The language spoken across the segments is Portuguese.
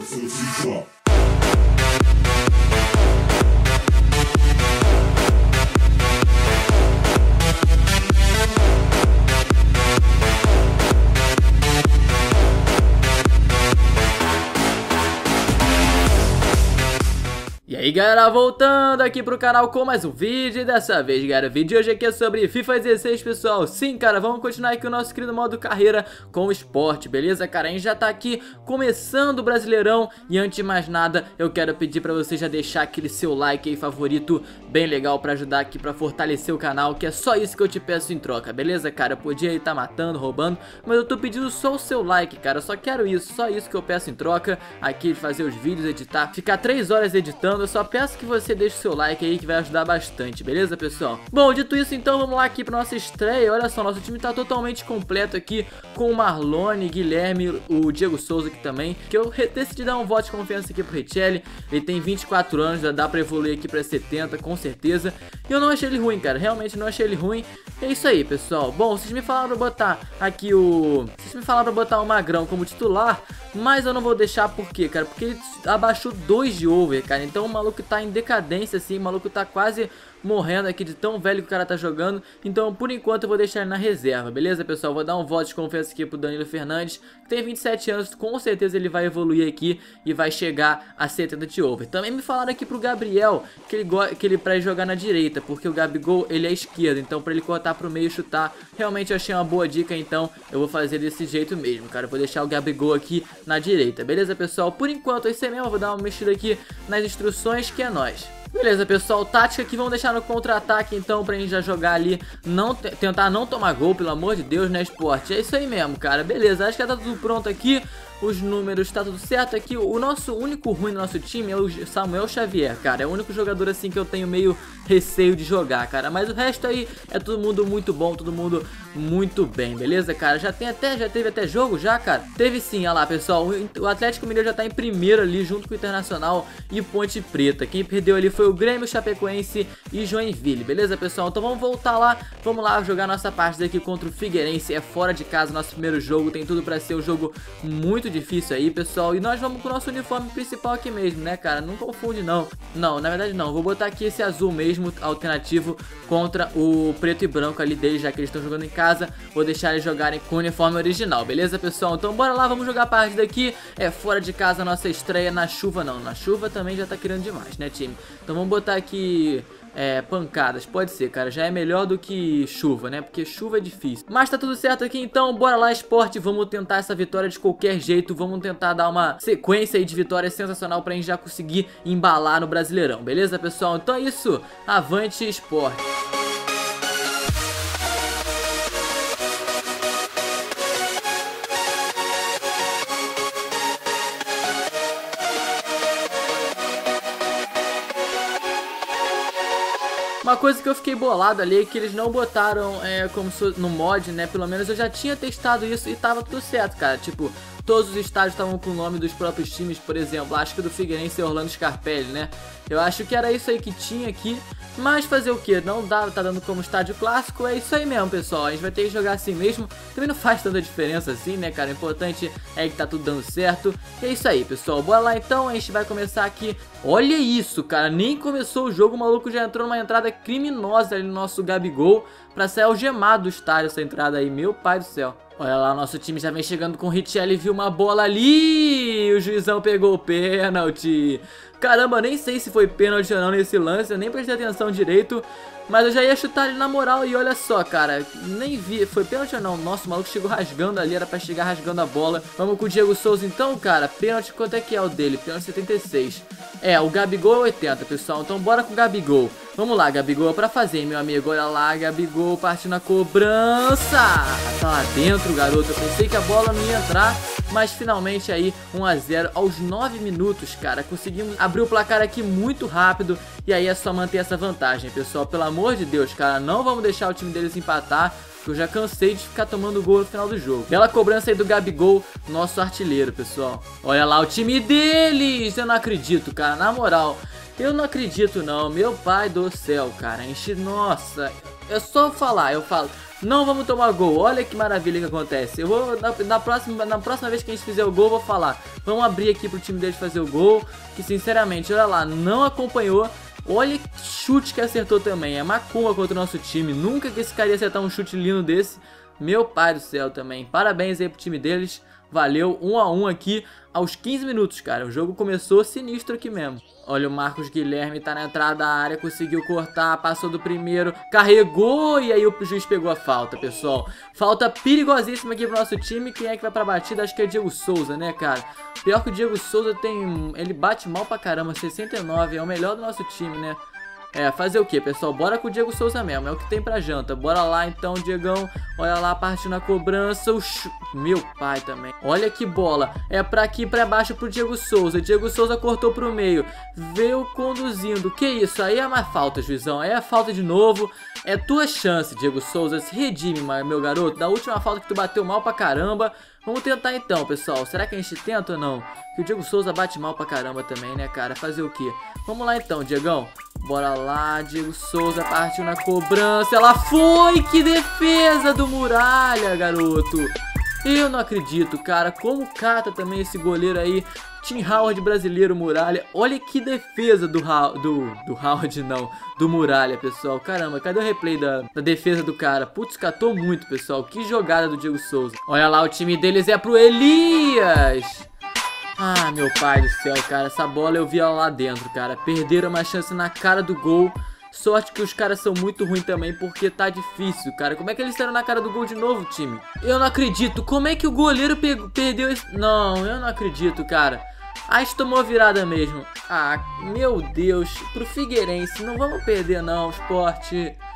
E aí galera, voltando aqui pro canal com mais um vídeo. E dessa vez galera, o vídeo de hoje aqui é sobre FIFA 16 pessoal. Sim cara, vamos continuar aqui o nosso querido modo carreira com o esporte, beleza cara? A gente já tá aqui começando o Brasileirão. E antes de mais nada, eu quero pedir pra você já deixar aquele seu like aí favorito, bem legal, pra ajudar aqui, pra fortalecer o canal. Que é só isso que eu te peço em troca, beleza cara? Eu podia aí tá matando, roubando, mas eu tô pedindo só o seu like cara. Eu só quero isso, só isso que eu peço em troca aqui, de fazer os vídeos, editar, ficar 3 horas editando. Eu só peço que você deixe o seu like aí, que vai ajudar bastante, beleza pessoal? Bom, dito isso então, vamos lá aqui pra nossa estreia. Olha só, nosso time tá totalmente completo aqui, com o Marlone, Guilherme, o Diego Souza aqui também, que eu decidi dar um voto de confiança aqui pro Richelli. Ele tem 24 anos, já dá pra evoluir aqui pra 70, com certeza. E eu não achei ele ruim, cara, realmente não achei ele ruim. É isso aí, pessoal. Bom, vocês me falaram pra botar aqui o... Vocês me falaram pra botar o Magrão como titular, mas eu não vou deixar, por quê, cara? Porque ele abaixou 2 de over, cara. Então o maluco tá em decadência, assim. O maluco tá quase morrendo aqui de tão velho que o cara tá jogando. Então por enquanto eu vou deixar ele na reserva, beleza pessoal? Vou dar um voto de confiança aqui pro Danilo Fernandes, que tem 27 anos, com certeza ele vai evoluir aqui e vai chegar a 70 de over. Também me falaram aqui pro Gabriel que ele pra jogar na direita, porque o Gabigol ele é esquerdo, então pra ele cortar pro meio e chutar, realmente eu achei uma boa dica. Então eu vou fazer desse jeito mesmo, cara. Eu vou deixar o Gabigol aqui na direita, beleza pessoal? Por enquanto é isso mesmo, eu vou dar uma mexida aqui nas instruções, que é nóis. Beleza pessoal, tática aqui, vamos deixar no contra-ataque então, pra gente já jogar ali, tentar não tomar gol, pelo amor de Deus, né, esporte? É isso aí mesmo, cara, beleza, acho que já tá tudo pronto aqui. Os números, tá tudo certo aqui. O nosso único ruim do nosso time é o Samuel Xavier, cara. É o único jogador assim que eu tenho meio receio de jogar, cara. Mas o resto aí é todo mundo muito bom, todo mundo muito bem, beleza, cara? Já teve até jogo já, cara? Teve sim, olha lá, pessoal. O Atlético Mineiro já tá em primeiro ali, junto com o Internacional e Ponte Preta. Quem perdeu ali foi o Grêmio, Chapecoense e Joinville, beleza, pessoal? Então vamos voltar lá, vamos lá jogar nossa partida aqui contra o Figueirense. É fora de casa, nosso primeiro jogo. Tem tudo pra ser um jogo muito difícil aí, pessoal. E nós vamos com o nosso uniforme principal aqui mesmo, né, cara? Não confunde, não. Não, na verdade não. Vou botar aqui esse azul mesmo, alternativo, contra o preto e branco ali deles, já que eles estão jogando em casa. Vou deixar eles jogarem com o uniforme original, beleza, pessoal? Então bora lá, vamos jogar a partida aqui. É fora de casa, nossa estreia na chuva, não. Na chuva também já tá querendo demais, né, time? Então vamos botar aqui... pancadas, pode ser, cara, já é melhor do que chuva, né, porque chuva é difícil. Mas tá tudo certo aqui, então bora lá esporte, vamos tentar essa vitória de qualquer jeito. Vamos tentar dar uma sequência aí de vitórias sensacional pra gente já conseguir embalar no Brasileirão, beleza pessoal? Então é isso, avante esporte. Uma coisa que eu fiquei bolado ali é que eles não botaram como no mod, né? Pelo menos eu já tinha testado isso e tava tudo certo, cara. Tipo, todos os estádios estavam com o nome dos próprios times, por exemplo. Acho que o do Figueirense é Orlando Scarpelli, né? Eu acho que era isso aí que tinha aqui. Mas fazer o que? Não dá, tá dando como estádio clássico. É isso aí mesmo, pessoal. A gente vai ter que jogar assim mesmo. Também não faz tanta diferença assim, né, cara? O importante é que tá tudo dando certo. E é isso aí, pessoal. Bora lá então. A gente vai começar aqui. Olha isso, cara. Nem começou o jogo. O maluco já entrou numa entrada criminosa ali no nosso Gabigol. Pra sair algemado do estádio essa entrada aí. Meu pai do céu. Olha lá, nosso time já vem chegando com o Richelli. Viu uma bola ali. O juizão pegou o pênalti. Caramba, nem sei se foi pênalti ou não nesse lance. Eu nem prestei atenção direito. Mas eu já ia chutar ele na moral. E olha só, cara, nem vi. Foi pênalti ou não? Nossa, o maluco chegou rasgando ali. Era pra chegar rasgando a bola. Vamos com o Diego Souza então, cara. Pênalti, quanto é que é o dele? Pênalti 76. O Gabigol é 80, pessoal. Então bora com o Gabigol. Vamos lá, Gabigol, é pra fazer, meu amigo. Olha lá, Gabigol partindo a cobrança. Tá lá dentro, garoto. Eu pensei que a bola não ia entrar, mas finalmente aí 1 a 0 aos 9 minutos, cara. Conseguimos abrir o placar aqui muito rápido. E aí é só manter essa vantagem, pessoal. Pelo amor de Deus, cara, não vamos deixar o time deles empatar, porque eu já cansei de ficar tomando gol no final do jogo. Bela cobrança aí do Gabigol, nosso artilheiro, pessoal. Olha lá o time deles. Eu não acredito, cara, na moral. Eu não acredito não, meu pai do céu, cara. Nossa, é só falar, eu falo. Não vamos tomar gol. Olha que maravilha que acontece. Eu vou, na próxima vez que a gente fizer o gol, eu vou falar. Vamos abrir aqui pro time deles fazer o gol. Que sinceramente, olha lá, não acompanhou. Olha que chute que acertou também. É macumba contra o nosso time. Nunca que esse cara ia acertar um chute lindo desse. Meu pai do céu também. Parabéns aí pro time deles. Valeu, 1 a 1 aqui aos 15 minutos, cara. O jogo começou sinistro aqui mesmo. Olha, o Marcos Guilherme tá na entrada da área, conseguiu cortar, passou do primeiro, carregou e aí o juiz pegou a falta, pessoal. Falta perigosíssima aqui pro nosso time. Quem é que vai pra batida? Acho que é Diego Souza, né, cara? Pior que o Diego Souza tem... ele bate mal pra caramba, 69, é o melhor do nosso time, né? É, fazer o que, pessoal? Bora com o Diego Souza mesmo, é o que tem pra janta. Bora lá então, Diegão. Olha lá, partindo a cobrança. Meu pai também. Olha que bola. É pra aqui, pra baixo pro Diego Souza. Diego Souza cortou pro meio. Veio conduzindo. Que isso? Aí é mais falta, juizão. Aí é falta de novo. É tua chance, Diego Souza. Se redime, meu garoto. Da última falta que tu bateu mal pra caramba. Vamos tentar então, pessoal. Será que a gente tenta ou não? Que o Diego Souza bate mal pra caramba também, né, cara? Fazer o quê? Vamos lá então, Diegão. Bora lá, Diego Souza partiu na cobrança. Ela foi! Que defesa do Muralha, garoto! Eu não acredito, cara. Como cata também esse goleiro aí. Tim Howard brasileiro, Muralha. Olha que defesa do Howard, não. Do Muralha, pessoal. Caramba, cadê o replay da defesa do cara? Putz, catou muito, pessoal. Que jogada do Diego Souza. Olha lá, o time deles é pro Elias. Ah, meu pai do céu, cara. Essa bola eu vi ela lá dentro, cara. Perderam uma chance na cara do gol. Sorte que os caras são muito ruins também, porque tá difícil, cara. Como é que eles saíram na cara do gol de novo, time? Eu não acredito. Como é que o goleiro perdeu esse... Não, eu não acredito, cara. A gente tomou virada mesmo. Ah, meu Deus. Pro Figueirense. Não vamos perder não, Sport.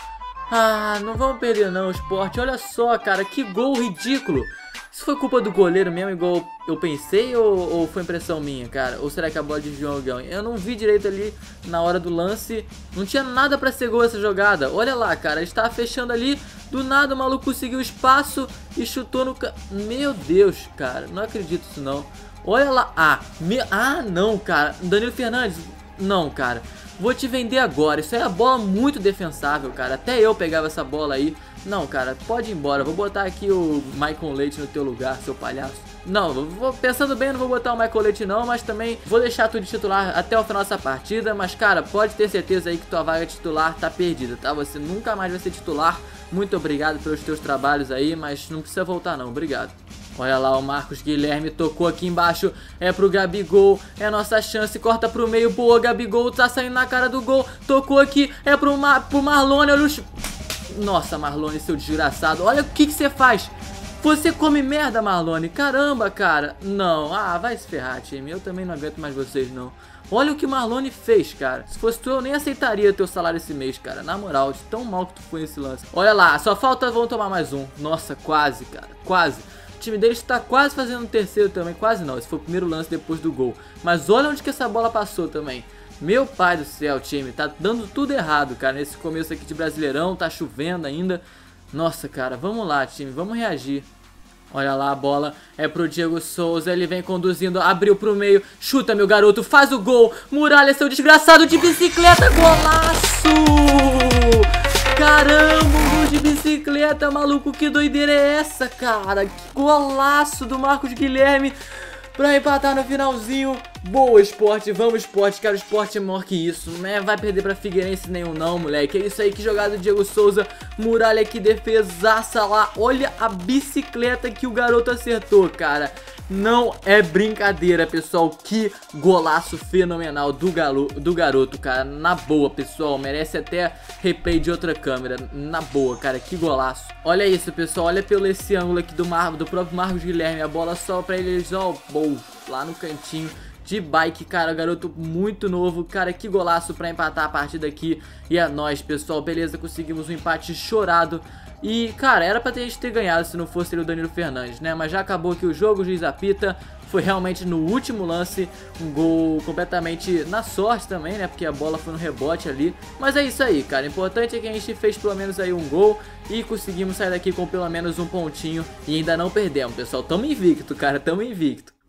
Ah, não vamos perder não, Sport. Olha só, cara. Que gol ridículo. Isso foi culpa do goleiro mesmo, igual eu pensei, ou foi impressão minha, cara? Ou será que a bola desviou alguém? Eu não vi direito ali na hora do lance. Não tinha nada pra ser gol essa jogada. Olha lá, cara, a gente tava fechando ali. Do nada o maluco conseguiu espaço e chutou no... Meu Deus, cara, não acredito nisso não. Olha lá. Ah, não, cara. Danilo Fernandes. Não, cara. Vou te vender agora. Isso aí é bola muito defensável, cara. Até eu pegava essa bola aí. Não, cara, pode ir embora. Vou botar aqui o Michael Leite no teu lugar, seu palhaço. Não, pensando bem, não vou botar o Michael Leite não, mas também vou deixar tu de titular até o final dessa partida. Mas, cara, pode ter certeza aí que tua vaga titular tá perdida, tá? Você nunca mais vai ser titular. Muito obrigado pelos teus trabalhos aí, mas não precisa voltar não, obrigado. Olha lá, o Marcos Guilherme tocou aqui embaixo, é pro Gabigol, é a nossa chance, corta pro meio, boa, Gabigol tá saindo na cara do gol, tocou aqui, é pro Marlone, olha o... Nossa, Marlone, seu desgraçado, olha o que você faz. Você come merda, Marlone, caramba, cara. Não, vai se ferrar, time, eu também não aguento mais vocês, não. Olha o que Marlone fez, cara. Se fosse tu, eu nem aceitaria teu salário esse mês, cara. Na moral, de tão mal que tu foi nesse lance. Olha lá, só falta, vão tomar mais um. Nossa, quase, cara, quase. O time deles tá quase fazendo um terceiro também. Quase não, esse foi o primeiro lance depois do gol. Mas olha onde que essa bola passou também. Meu pai do céu, time, tá dando tudo errado, cara. Nesse começo aqui de Brasileirão, tá chovendo ainda. Nossa, cara, vamos lá, time, vamos reagir. Olha lá, a bola é pro Diego Souza, ele vem conduzindo, abriu pro meio, chuta, meu garoto, faz o gol. Muralha, seu desgraçado, de bicicleta, golaço! Caramba, gol de bicicleta, maluco, que doideira é essa, cara? Que golaço do Marcos Guilherme pra empatar no finalzinho. Boa, Sport, vamos, Sport, cara, o Sport é maior que isso, né? Vai perder pra Figueirense nenhum não, moleque. É isso aí, que jogada do Diego Souza. Muralha, que defesaça lá. Olha a bicicleta que o garoto acertou, cara. Não é brincadeira, pessoal. Que golaço fenomenal do garoto, cara. Na boa, pessoal, merece até replay de outra câmera. Na boa, cara, que golaço. Olha isso, pessoal, olha pelo esse ângulo aqui do próprio Marcos Guilherme. A bola só pra eles, ó, lá no cantinho. De bike, cara, garoto muito novo. Cara, que golaço pra empatar a partida aqui. E é nóis, pessoal, beleza, conseguimos um empate chorado. E, cara, era pra gente ter ganhado se não fosse ele o Danilo Fernandes, né? Mas já acabou aqui o jogo, o juiz apita. Foi realmente no último lance, um gol completamente na sorte também, né? Porque a bola foi no rebote ali. Mas é isso aí, cara, o importante é que a gente fez pelo menos aí um gol. E conseguimos sair daqui com pelo menos um pontinho. E ainda não perdemos, pessoal, tamo invicto, cara, tamo invicto.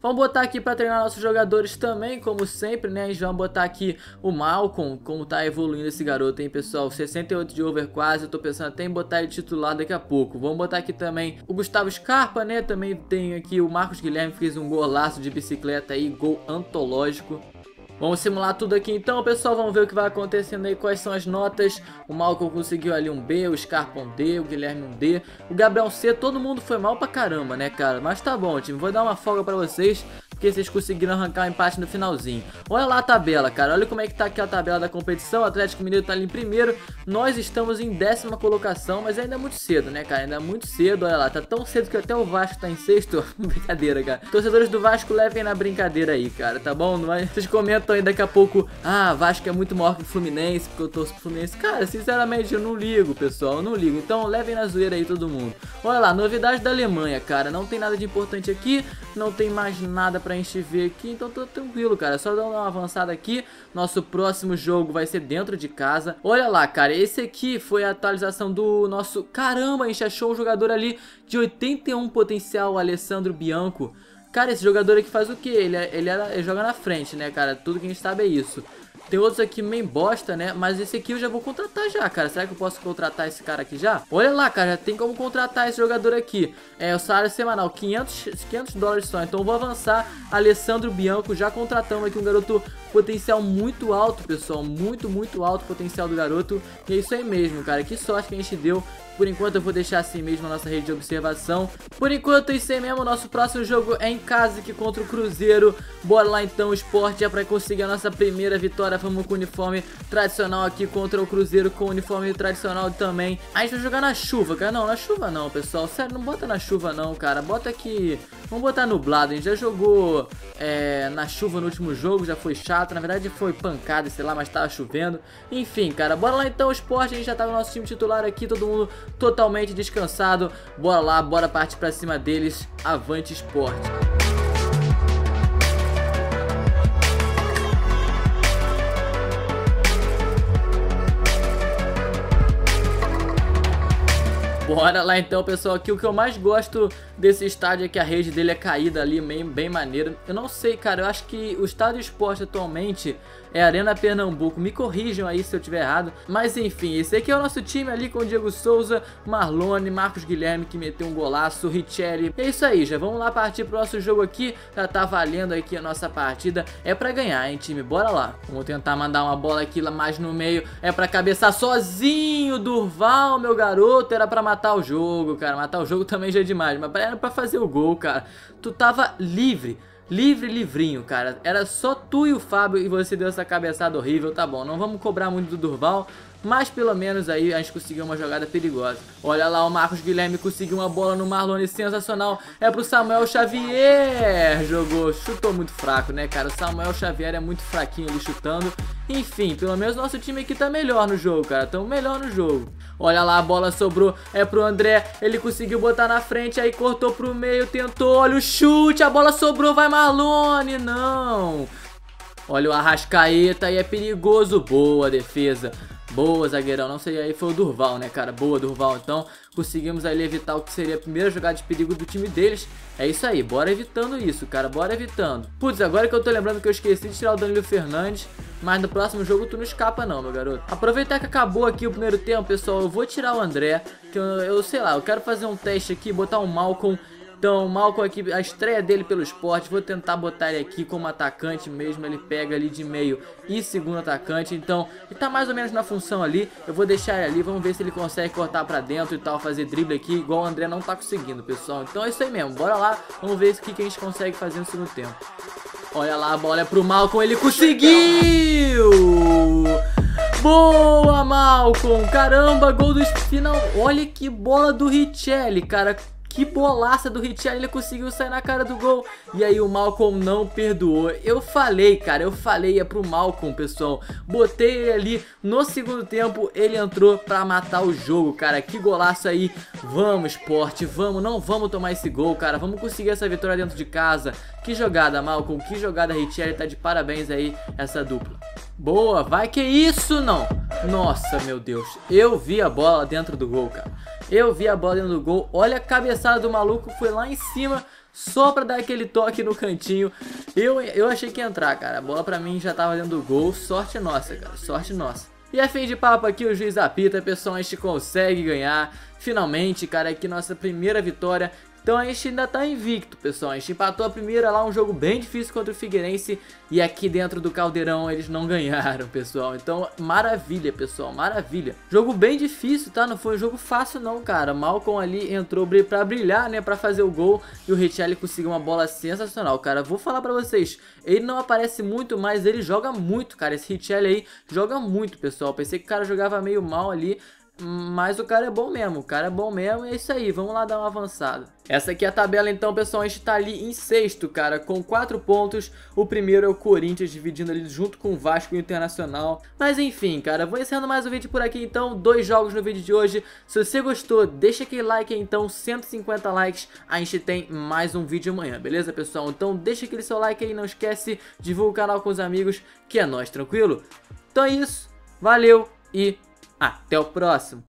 Vamos botar aqui pra treinar nossos jogadores também, como sempre, né? A gente vai botar aqui o Malcom, como tá evoluindo esse garoto, hein, pessoal? 68 de over quase, eu tô pensando até em botar ele titular daqui a pouco. Vamos botar aqui também o Gustavo Scarpa, né? Também tem aqui o Marcos Guilherme, que fez um golaço de bicicleta aí, gol antológico. Vamos simular tudo aqui então, pessoal, vamos ver o que vai acontecendo aí, quais são as notas. O Malcom conseguiu ali um B, o Scarpa um D, o Guilherme um D, o Gabriel um C, todo mundo foi mal pra caramba, né, cara? Mas tá bom, time, vou dar uma folga pra vocês, porque vocês conseguiram arrancar o empate no finalzinho. Olha lá a tabela, cara, olha como é que tá aqui a tabela da competição. O Atlético Mineiro tá ali em primeiro, nós estamos em 10ª colocação, mas ainda é muito cedo, né, cara? Ainda é muito cedo, olha lá, tá tão cedo que até o Vasco tá em sexto. Brincadeira, cara. Torcedores do Vasco, levem na brincadeira aí, cara, tá bom? Vocês comentam aí daqui a pouco, Vasco é muito maior que o Fluminense, porque eu torço pro Fluminense. Cara, sinceramente, eu não ligo, pessoal, eu não ligo. Então levem na zoeira aí todo mundo. Olha lá, novidade da Alemanha, cara, não tem nada de importante aqui, não tem mais nada pra gente ver aqui, então tô tranquilo, cara, só dar uma avançada aqui. Nosso próximo jogo vai ser dentro de casa. Olha lá, cara, esse aqui foi a atualização do nosso... Caramba, a gente achou um jogador ali de 81 potencial, o Alessandro Bianco. Cara, esse jogador aqui faz o que? Ele joga na frente, né, cara? Tudo que a gente sabe é isso. Tem outros aqui meio bosta, né? Mas esse aqui eu já vou contratar já, cara. Será que eu posso contratar esse cara aqui já? Olha lá, cara, já tem como contratar esse jogador aqui. O salário semanal, 500 dólares só. Então eu vou avançar. Alessandro Bianco, já contratamos aqui um garoto potencial muito alto, pessoal. Muito alto o potencial do garoto. E é isso aí mesmo, cara. Que sorte que a gente deu. Por enquanto eu vou deixar assim mesmo a nossa rede de observação. Por enquanto é isso aí mesmo, nosso próximo jogo é em casa aqui contra o Cruzeiro. Bora lá então, o Sport é pra conseguir a nossa primeira vitória. Vamos com o uniforme tradicional aqui contra o Cruzeiro, com o uniforme tradicional também. A gente vai jogar na chuva, cara. Não, na chuva não, pessoal. Sério, não bota na chuva não, cara. Bota aqui, vamos botar nublado. A gente já jogou na chuva no último jogo, já foi chato. Na verdade foi pancada, sei lá, mas tava chovendo. Enfim, cara, bora lá então, o Sport. A gente já tá com o nosso time titular aqui, todo mundo totalmente descansado. Bora lá, bora partir pra cima deles. Avante Sport. Bora lá então, pessoal, aqui o que eu mais gosto desse estádio é que a rede dele é caída ali, bem maneira. Eu não sei, cara, eu acho que o estádio Esporte atualmente é Arena Pernambuco. Me corrijam aí se eu tiver errado. Mas enfim, esse aqui é o nosso time ali com o Diego Souza, Marlone, Marcos Guilherme que meteu um golaço, Richelli. É isso aí, já vamos lá partir pro nosso jogo aqui. Já tá valendo aqui a nossa partida. É pra ganhar, hein, time? Bora lá. Vamos tentar mandar uma bola aqui lá mais no meio. É pra cabeçar sozinho, Durval, meu garoto. Era pra matar o jogo, cara. Matar o jogo também já é demais, mas era pra fazer o gol, cara. Tu tava livrinho, cara. Era só tu e o Fábio e você deu essa cabeçada horrível. Tá bom, não vamos cobrar muito do Durval, mas pelo menos aí a gente conseguiu uma jogada perigosa. Olha lá, o Marcos Guilherme conseguiu uma bola no Marlone, sensacional. É pro Samuel Xavier. Chutou muito fraco, né, cara? O Samuel Xavier é muito fraquinho ali chutando. Enfim, pelo menos nosso time aqui tá melhor no jogo, cara. Tamo melhor no jogo. Olha lá, a bola sobrou, é pro André. Ele conseguiu botar na frente, aí cortou pro meio, tentou. Olha o chute, a bola sobrou, vai Marlone, não. Olha o Arrascaeta, aí é perigoso. Boa defesa. Boa, zagueirão. Não sei, aí foi o Durval, né, cara? Boa, Durval. Então, conseguimos ali evitar o que seria a primeira jogada de perigo do time deles. É isso aí, bora evitando isso, cara. Bora evitando. Putz, agora que eu tô lembrando que eu esqueci de tirar o Danilo Fernandes. Mas no próximo jogo tu não escapa não, meu garoto. Aproveitar que acabou aqui o primeiro tempo, pessoal, eu vou tirar o André. Que eu sei lá, eu quero fazer um teste aqui, botar um Malcom. Então, o Malcom aqui, a estreia dele pelo Sport, vou tentar botar ele aqui como atacante mesmo, ele pega ali de meio e segundo atacante, então ele tá mais ou menos na função ali, eu vou deixar ele ali, vamos ver se ele consegue cortar pra dentro e tal, fazer drible aqui, igual o André não tá conseguindo, pessoal. Então é isso aí mesmo, bora lá, vamos ver o que a gente consegue fazer no segundo tempo. Olha lá, a bola é pro Malcom, ele conseguiu! Boa, Malcom! Caramba, gol do final, olha que bola do Richelli, cara. Que bolaça do Richelli, ele conseguiu sair na cara do gol. E aí o Malcom não perdoou. Eu falei, cara, é pro Malcom, pessoal. Botei ele ali no segundo tempo, ele entrou pra matar o jogo, cara. Que golaço aí. Vamos, Sport, vamos, não vamos tomar esse gol, cara. Vamos conseguir essa vitória dentro de casa. Que jogada, Malcom, que jogada, Richelli. Tá de parabéns aí, essa dupla. Boa, vai, que isso, não. Nossa, meu Deus. Eu vi a bola dentro do gol, cara. Eu vi a bola dentro do gol. Olha a cabeçada do maluco, foi lá em cima. só pra dar aquele toque no cantinho. Eu achei que ia entrar, cara. A bola pra mim já tava dentro do gol. Sorte nossa, cara. Sorte nossa. E a fim de papo aqui, o juiz apita, pessoal, a gente consegue ganhar. Finalmente, cara, aqui nossa primeira vitória. Então a gente ainda tá invicto, pessoal. A gente empatou a primeira lá, um jogo bem difícil contra o Figueirense. E aqui dentro do Caldeirão eles não ganharam, pessoal. Então, maravilha, pessoal, maravilha. Jogo bem difícil, tá? Não foi um jogo fácil não, cara. Malcolm ali entrou pra brilhar, né? Pra fazer o gol. E o Richelli conseguiu uma bola sensacional, cara. Vou falar pra vocês, ele não aparece muito, mas ele joga muito, cara. Esse Richelli aí joga muito, pessoal. Pensei que o cara jogava meio mal ali. Mas o cara é bom mesmo, o cara é bom mesmo. E é isso aí, vamos lá dar uma avançada. Essa aqui é a tabela então, pessoal. A gente tá ali em sexto, cara, com 4 pontos. O primeiro é o Corinthians, dividindo ali junto com o Vasco e o Internacional. Mas enfim, cara, vou encerrando mais um vídeo por aqui então. 2 jogos no vídeo de hoje. Se você gostou, deixa aquele like aí então, 150 likes. A gente tem mais um vídeo amanhã, beleza, pessoal? Então deixa aquele seu like aí, não esquece, divulga o canal com os amigos, que é nóis, tranquilo? Então é isso, valeu e até o próximo.